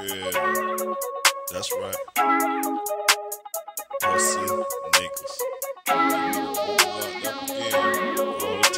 Yeah, that's right. Pussy niggas. Locked up again. All the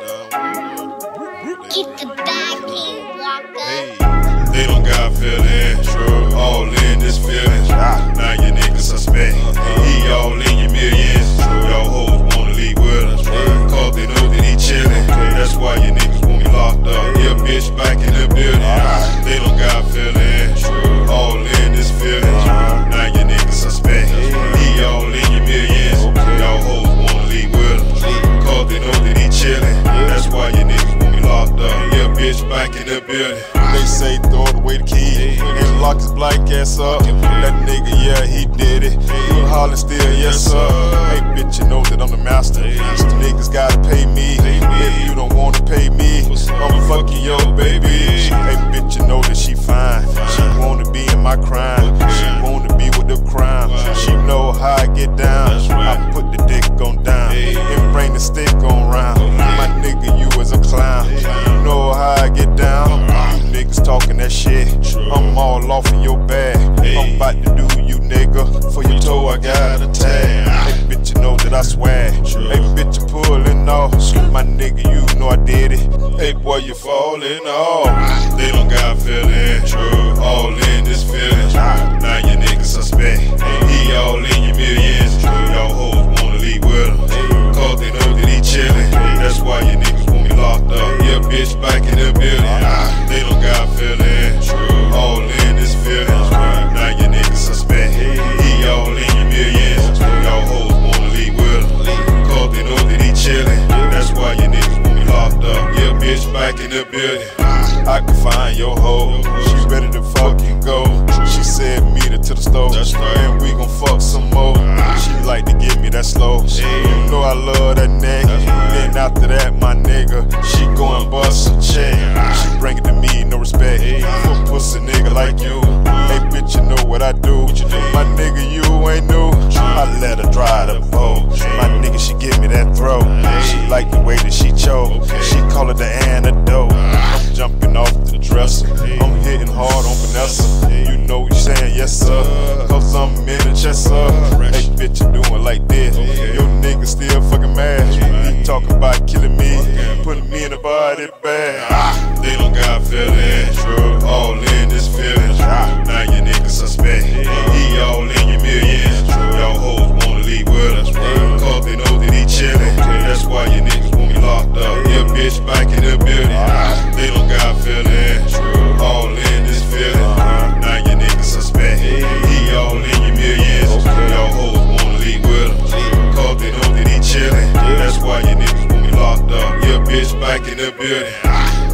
time. Keep the back in, Walker. Hey, they don't got feelings. All in this feelings. Now your niggas suspect. He all in your millions. Y'all hoes wanna leave with us. Cause they know that he chillin'. That's why your niggas want me locked up. Yeah, bitch back in the building. They don't got feelings. All in this feelings. Now your niggas suspect. He all in your millions. Y'all hoes wanna leave with us. Cause they know that he chillin'. That's why your niggas want me locked up. Yeah, bitch back in the building. They say throw away the key and lock his black ass up. That nigga, yeah, he did it. You hollin' still, yes sir. Hey bitch, you know that I'm the master. These niggas gotta pay me. If you don't wanna pay me, I'm fucking your baby. Hey bitch, you know that she fine. She wanna be in my crime. She wanna be with the crime. She know how I get down. I put the dick on down and bring the stick on round. My nigga, you is a clown. You know how I get down. You niggas talking that shit. I'm all off in your bag. I'm about to do you nigga. For your toe I got a tag. Hey bitch, you know that I swag. Hey bitch, you pulling off. My nigga, you know I did it. Hey boy, you falling off. They don't got feelings. All in this feelings. Now your niggas suspect. He all in your millions. Y'all hoes wanna leave with him. Cause they know that he chillin'. That's why your niggas want me locked up. Yeah, bitch back in the building. They don't got feelings. All in this feelings. Now your niggas suspect. He all in your millions. Y'all hoes wanna leave with him. Cause they know that he chillin'. That's why your niggas want me locked up. Yeah, bitch back in the building. I can find your hoe. She ready to fucking go. She said meet her to the stove. That's right. And we gon' fuck some more. She like to give me that slow. You know I love that neck. Then after that, my nigga, she go and bust a check. She bring it to me, no respect. For a pussy nigga like you. Hey bitch, you know what I do. My nigga, you ain't new. I let her dry the boat. My nigga, she give me that throw. She like the way that she choke. She call it the antidote. I'm jumping off the dresser. I'm hitting hard on Vanessa. You know you saying yes sir. Cause I'm in the chest sir. Hey bitch, you doing like this. Your nigga still fucking mad. He talking about killing me. Putting me in the body bag. They don't got feelings. All in this feelings. Now your niggas suspect. He all in your millions. Y'all hoes wanna leave with us. Cause they know that he chillin'. That's why your niggas want me locked up. Yeah, bitch back in the building. They don't got feelings. All in this feeling. Now your niggas suspect. He all in your millions. Y'all hoes wanna leave with him. Cause they know that he chillin'. That's why your niggas want me locked up. Yeah, bitch back in the building.